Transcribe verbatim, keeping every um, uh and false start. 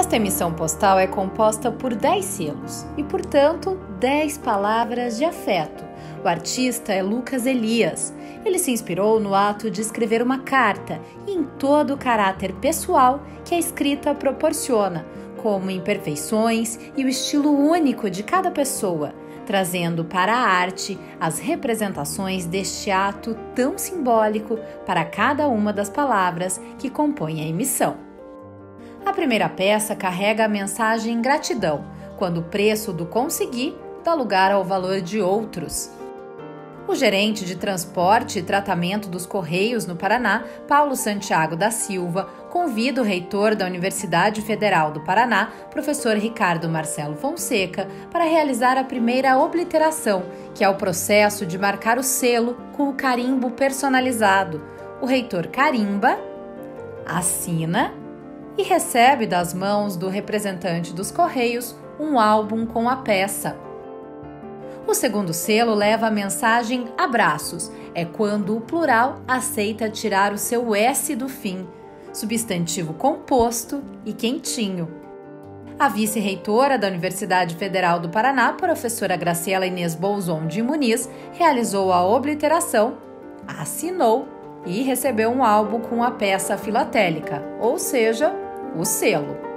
Esta emissão postal é composta por dez selos e, portanto, dez palavras de afeto. O artista é Lucas Elias. Ele se inspirou no ato de escrever uma carta e em todo o caráter pessoal que a escrita proporciona, como imperfeições e o estilo único de cada pessoa, trazendo para a arte as representações deste ato tão simbólico para cada uma das palavras que compõem a emissão. A primeira peça carrega a mensagem gratidão, quando o preço do conseguir dá lugar ao valor de outros. O gerente de transporte e tratamento dos Correios no Paraná, Paulo Santiago da Silva, convida o reitor da Universidade Federal do Paraná, professor Ricardo Marcelo Fonseca, para realizar a primeira obliteração, que é o processo de marcar o selo com o carimbo personalizado. O reitor carimba, assina e recebe das mãos do representante dos Correios um álbum com a peça. O segundo selo leva a mensagem abraços, é quando o plural aceita tirar o seu S do fim, substantivo composto e quentinho. A vice-reitora da Universidade Federal do Paraná, professora Graciela Inês Bolzon de Muniz, realizou a obliteração, assinou e recebeu um álbum com a peça filatélica, ou seja, o selo.